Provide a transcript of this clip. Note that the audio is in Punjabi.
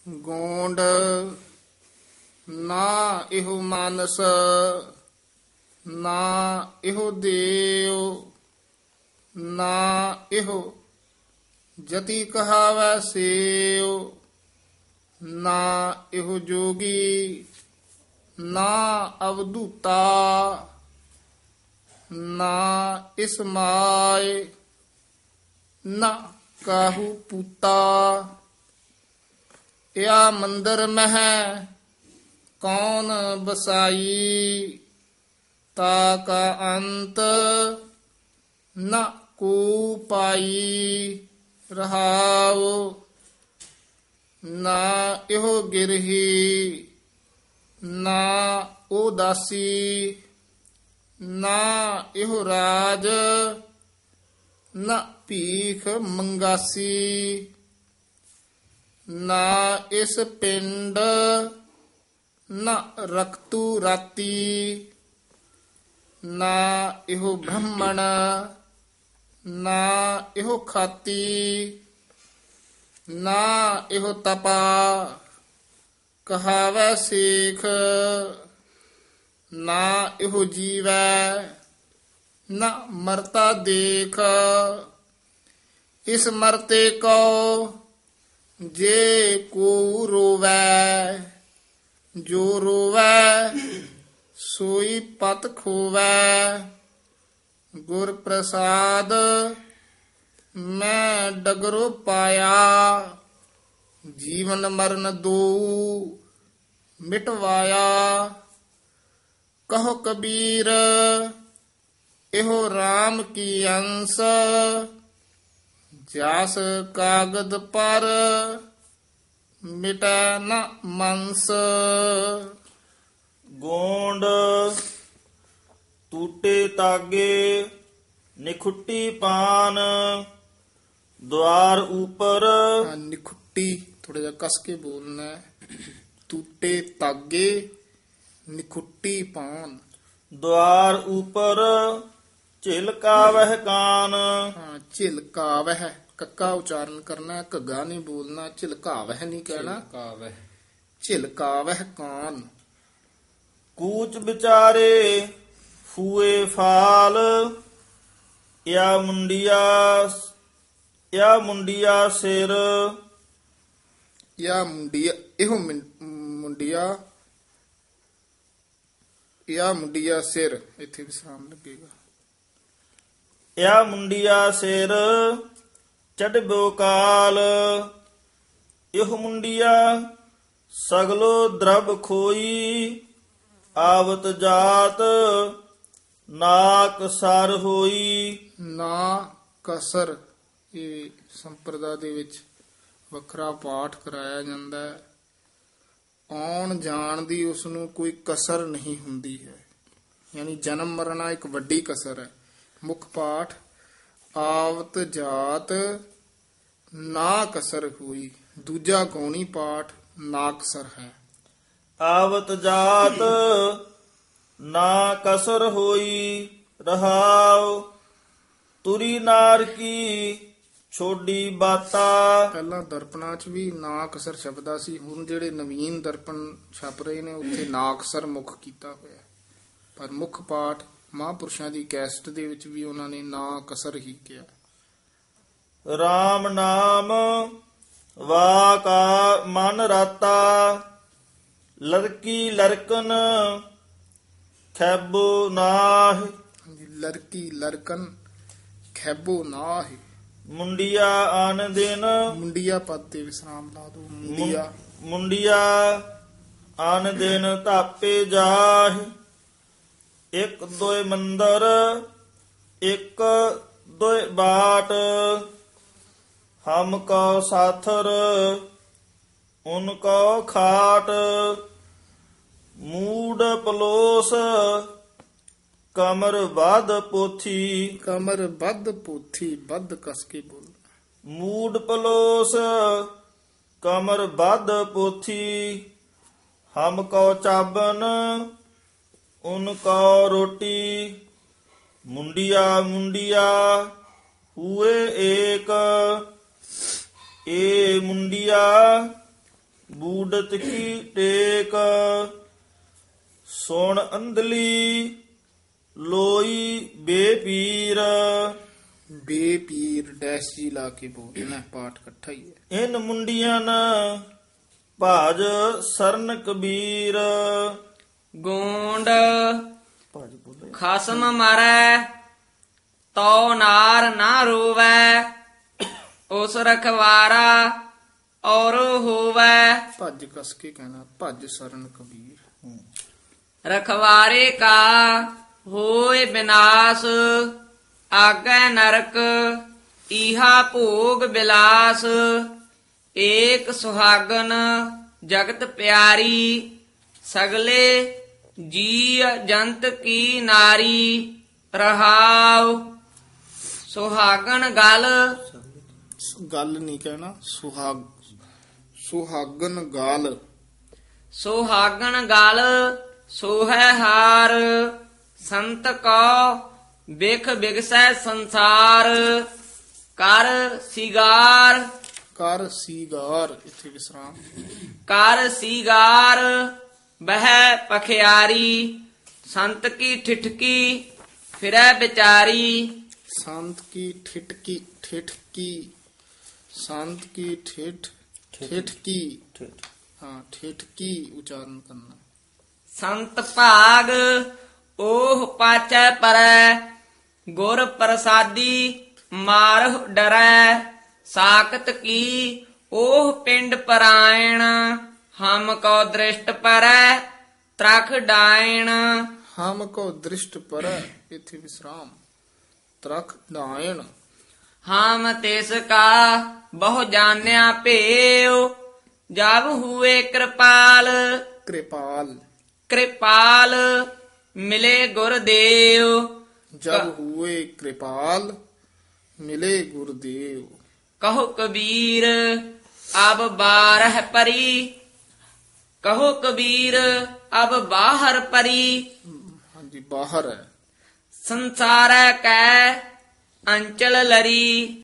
ਗੋਂਡ ਨਾ ਇਹੋ ਮਾਨਸ ਨਾ ਇਹੋ ਦੇਵ ਨਾ ਇਹੋ ਜਤੀ ਕਹਾਵੈ ਸੇਵ ਨਾ ਇਹੋ ਜੋਗੀ ਨਾ ਅਵਧੂਤਾ ਨਾ ਇਸ ਮਾਏ ਨਾ ਕਾਹੂ ਪੂਤਾ। ਯਾ ਮੰਦਰ ਮਹਿ ਕੌਣ ਬਸਾਈ ਤਾ ਕਾ ਅੰਤ ਨਾ ਕੋ ਪਾਈ ਰਹਾਉ। ਨਾ ਇਹੋ ਗਿਰਹੀ ਨਾ ਉਹ ਦਾਸੀ ਨਾ ਇਹੋ ਰਾਜ ਨਾ ਭੀਖ ਮੰਗਾਸੀ। ਨਾ ਇਸ ਪਿੰਡ ਨਾ ਰਖਤੂ ਰਾਤੀ ਨਾ ਇਹੋ ਬ੍ਰਾਹਮਣ ਨਾ ਇਹੋ ਖਾਤੀ ਨਾ ਇਹੋ ਤਪਾ ਕਹਾਵੈ ਸੇਖ ਨਾ ਇਹੋ ਜੀਵੈ ਨਾ ਮਰਤਾ ਦੇਖ। ਇਸ ਮਰਤੇ ਕੋ ਜੇ ਕੋ ਰੋਵੈ ਜੋ ਰੋਵੈ ਸੋਈ ਪਤ ਖੋਵੈ। ਗੁਰ ਪ੍ਰਸਾਦ ਮੈਂ ਡਗਰੋ ਪਾਇਆ ਜੀਵਨ ਮਰਨ ਦੋ ਮਿਟਵਾਇਆ। ਕਹੋ ਕਬੀਰ ਇਹੋ RAM ਕੀ ਅੰਸ ਜਾਸ ਕਾਗਦ ਪਰ ਮਿਟੈ ਨ ਮੰਸ। ਗੋਂਡ ਟੂਟੇ ਤਾਗੇ ਨਿਖੁੱਟੀ ਪਾਨ ਦੁਆਰ ਉਪਰ। ਨਿਖੁੱਟੀ ਥੋੜਾ ਜਿਹਾ ਕਸ ਕੇ ਬੋਲਣਾ ਹੈ। ਟੂਟੇ ਤਾਗੇ ਨਿਖੁੱਟੀ ਪਾਨ ਦੁਆਰ ਉਪਰ ਝਿਲਕਾ ਵਹਿ ਕਾਨ। ਝਿਲਕਾਵਹਿ ਕੱਕਾ ਉਚਾਰਨ ਕਰਨਾ ਘੱਗਾ ਨਹੀਂ ਬੋਲਣਾ ਝਿਲਕਾਵਹਿ ਨਹੀਂ ਕਹਿਣਾ ਝਿਲਕਾਵਹਿ ਕਾਨ। ਕੂਚ ਵਿਚਾਰੇ ਫੂਏ ਫਾਲ ਯਾ ਮੁੰਡਿਆ ਸਿਰ। ਯਾ ਮੁੰਡਿਆ ਇਹੋ ਮੁੰਡਿਆ ਯਾ ਮੁੰਡਿਆ ਸਿਰ ਇੱਥੇ ਵਿਸਰਾਮ ਲੱਗੇਗਾ। ਯਾ ਮੁੰਡਿਆ ਸਿਰ ਚੜਬੋ ਕਾਲ ਇਹੋ ਮੁੰਡਿਆ ਸਗਲੋ ਦਰਬ ਖੋਈ। ਆਵਤ ਜਾਤ ਨਾਕ ਸਰ ਹੋਈ। ਨਾ ਕਸਰ ਇਹ ਸੰਪਰਦਾ ਦੇ ਵਿੱਚ ਵੱਖਰਾ ਪਾਠ ਕਰਾਇਆ ਜਾਂਦਾ ਹੈ। ਆਉਣ ਜਾਣ ਦੀ ਉਸ ਨੂੰ ਕੋਈ ਕਸਰ ਨਹੀਂ ਹੁੰਦੀ ਹੈ ਯਾਨੀ ਜਨਮ ਮਰਨਾ ਇੱਕ ਵੱਡੀ ਕਸਰ ਹੈ। ਮੁੱਖ ਪਾਠ ਆਵਤ ਜਾਤ ਨਾ ਕਸਰ ਹੋਈ। ਦੂਜਾ ਗੌਣੀ ਪਾਠ ਨਾ ਕਸਰ ਹੈ। ਆਵਤ ਜਾਤ ਨਾ ਕਸਰ ਹੋਈ ਰਹਾਉ। ਤੁਰੀ ਨਾਰ ਕੀ ਛੋਡੀ ਬਾਤਾ। ਪਹਿਲਾਂ ਦਰਪਣਾਂ 'ਚ ਵੀ ਨਾ ਕਸਰ ਸ਼ਬਦਾ ਸੀ। ਹੁਣ ਜਿਹੜੇ ਨਵੀਨ ਦਰਪਣ ਛਪ ਰਹੇ ਨੇ ਉੱਥੇ ਨਾ ਕਸਰ ਮੁੱਖ ਕੀਤਾ ਹੋਇਆ। ਪਰ ਮੁੱਖ ਪਾਠ ਮਹਾਂਪੁਰਸ਼ਾਂ ਦੀ ਕੈਸਟ ਦੇ ਵਿੱਚ ਵੀ ਉਹਨਾਂ ਨੇ ਨਾ ਕਸਰ ਹੀ ਕਿਹਾ। RAM ਨਾਮ ਵਾਕਾ ਮਨ ਰਾਤਾ। ਲੜਕੀ ਲੜਕਨ ਖੈਬੋ ਨਾਹਿ। ਲੜਕੀ ਲੜਕਨ ਖੈਬੋ ਨਾਹਿ। ਮੁੰਡਿਆ ਆਨ ਦਿਨ ਮੁੰਡਿਆ ਪਦ ਤੇ ਵਿਸਰਾਮ ਲਾ ਦੋ। ਮੁੰਡਿਆ ਆਨ ਦਿਨ ਧਾਪੇ ਜਾਹਿ। ਇੱਕ ਦੋਏ ਮੰਦਰ ਇੱਕ ਦੋਏ ਬਾਟ। ਹਮ ਕੋ ਸਾਥਰ ਉਨ ਕੋ ਖਾਟ। ਮੂਡ ਪਲੋਸ ਕਮਰ ਬਾਧ ਪੋਥੀ। ਕਮਰ ਬੱਧ ਪੋਥੀ ਬੱਧ ਕਸ ਕੇ ਬੋਲ। ਮੂਡ ਪਲੋਸ ਕਮਰ ਬਾਧ ਪੋਥੀ। ਹਮ ਕੋ ਚਾਬਨ ਉਨ ਕੋ ਰੋਟੀ। ਮੁੰਡਿਆ ਹੂਏ ਏਕ। ਏ ਮੁੰਡਿਆ ਬੂਡਤ ਕੀ ਟੇਕ ਸੁਣ ਅੰਧਲੀ ਲੋਈ ਬੇਪੀਰ ਬੇਪੀਰ ਡੈਸ਼ ਜੀ ਲਾ ਕੇ ਬੋਲਣਾ, ਪਾਠ ਇਕੱਠਾ ਹੀ ਹੈ। ਇਨ ਮੁੰਡੀਆਂ ਭਾਜ ਸਰਨ ਕਬੀਰ ਗੋਂਡ ਖਸਮ ਮਰੈ ਤੋ ਨਾਰ ਨਾ ਰੋਵੈ, ਉਸ ਰਖਵਾਰਾ ਔਰ ਹੋਵੈ। ਭੱਜ ਕਸ ਕੇ ਕਹਿਣਾ, ਭੱਜ ਸਰਨ ਕਬੀਰ। ਰਖਵਾਰੇ ਕਾ ਹੋਏ ਬਿਨਾਸ਼, ਆਗੈ ਨਰਕ ਈਹਾ ਭੋਗ ਬਿਲਾਸ। ਏਕ ਸੁਹਾਗਨ ਜਗਤ ਪਿਆਰੀ, ਸਗਲੇ ਜੀ ਜੰਤ ਕੀ ਨਾਰੀ। ਰਹਾਉ ਸੁਹਾਗਨ ਗਲ, ਗੱਲ ਨਹੀਂ ਕਹਿਣਾ, ਸੁਹਾਗਨ ਗਾਲ। ਸੁਹਾਗਨ ਗਲ ਸੋਹੈ ਹਾਰ, ਸੰਤ ਕੋ ਬਿਖ ਬਿਗਸੈ ਸੰਸਾਰ। ਕਰ ਸਿਗਾਰ, ਕਰ ਸੀਗਾਰ, ਇੱਥੇ ਵਿਸਰਾਮ। ਕਰ ਸਿਗਾਰ ਬਹਿ ਪਖਿਆਰੀ, ਸੰਤ ਕੀ ਠਿਠਕੀ ਫਿਰੈ ਵਿਚਾਰੀ। ਸੰਤ ਕੀ ਠਿਠਕੀ, ਠਿਠਕੀ, ਸੰਤ ਕੀ ਠਿਠਕੀ, ਹਾਂ ਠਿਠਕੀ ਉਚਾਰਨ ਕਰਨਾ। ਸੰਤ ਭਾਗ ਓਹ ਪਾਚੈ ਪਰੈ, ਗੁਰ ਪ੍ਰਸਾਦੀ ਮਾਰਹੁ ਡਰੈ। ਸਾਖਤ ਕੀ ਓਹ ਪਿੰਡ ਪਰਾਇਣ, ਹਮ ਕੋ ਦ੍ਰਿਸ਼ਟ ਪਰੈ ਤਰਖ ਡਾਇਣ। ਹਮ ਕੋ ਦ੍ਰਿਸ਼ਟ ਪਰ, ਇੱਥੇ ਵਿਸਰਾਮ। ਤਰਖ ਡਾਇਣ। ਹਮ ਤਿਸ ਕਾ ਬਹੁ ਜਾਣਿਆ ਭੇਉ, ਜਬ ਹੁਏ ਕਿਰਪਾਲ। ਕਿਰਪਾਲ, ਕਿਰਪਾਲ ਮਿਲੇ ਗੁਰਦੇਵ, ਜਬ ਹੁਏ ਕਿਰਪਾਲ ਮਿਲੇ ਗੁਰਦੇਵ। ਕਹੋ ਕਬੀਰ ਅਬ ਬਾਰਹ ਪਰੀ, ਕਹੋ ਕਬੀਰ ਅਬ ਬਾਹਰ ਪਰੀ। ਹਾਂਜੀ ਬਾਹਰ ਹੈ। ਸੰਸਾਰੈ ਕੈ ਅੰਚਲ ਲਰੀ,